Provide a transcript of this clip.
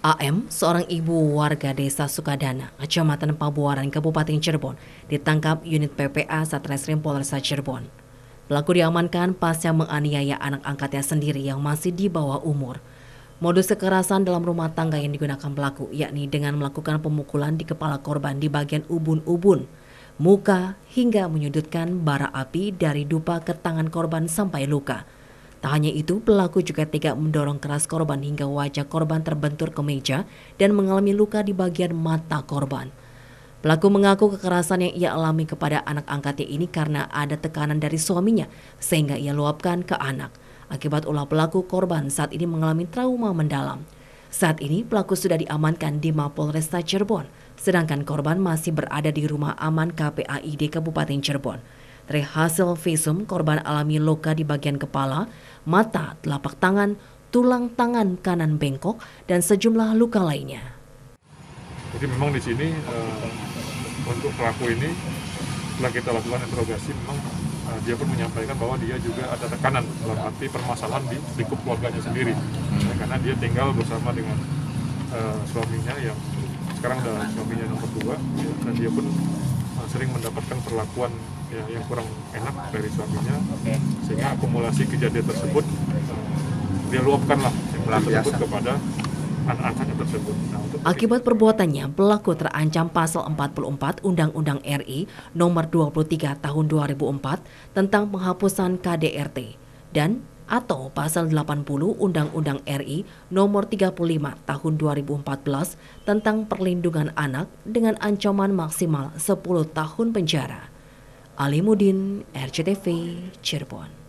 AM, seorang ibu warga desa Sukadana, Kecamatan Pabuaran, Kabupaten Cirebon, ditangkap unit PPA Satreskrim Polresta Cirebon. Pelaku diamankan pasca menganiaya anak angkatnya sendiri yang masih di bawah umur. Modus kekerasan dalam rumah tangga yang digunakan pelaku yakni dengan melakukan pemukulan di kepala korban di bagian ubun-ubun, muka hingga menyudutkan bara api dari dupa ke tangan korban sampai luka. Tak hanya itu, pelaku juga tega mendorong keras korban hingga wajah korban terbentur ke meja dan mengalami luka di bagian mata korban. Pelaku mengaku kekerasan yang ia alami kepada anak angkatnya ini karena ada tekanan dari suaminya sehingga ia luapkan ke anak. Akibat ulah pelaku, korban saat ini mengalami trauma mendalam. Saat ini pelaku sudah diamankan di Mapolresta Cirebon, sedangkan korban masih berada di rumah aman KPAID Kabupaten Cirebon. Dari hasil visum, korban alami luka di bagian kepala, mata, telapak tangan, tulang tangan kanan bengkok, dan sejumlah luka lainnya. Jadi memang di sini untuk pelaku ini setelah kita lakukan interogasi, memang dia pun menyampaikan bahwa dia juga ada tekanan dalam arti permasalahan di lingkup keluarganya sendiri, karena dia tinggal bersama dengan suaminya yang sekarang udah suaminya nomor 2, ya, dan dia pun sering mendapatkan perlakuan yang kurang enak dari suaminya, sehingga akumulasi kejadian tersebut dia luapkanlah tersebut kepada anak-anaknya tersebut. Akibat perbuatannya, pelaku terancam pasal 44 Undang-Undang RI nomor 23 tahun 2004 tentang penghapusan KDRT dan atau pasal 80 Undang-Undang RI nomor 35 tahun 2014 tentang perlindungan anak dengan ancaman maksimal 10 tahun penjara. Alimuddin, RCTV, Cirebon.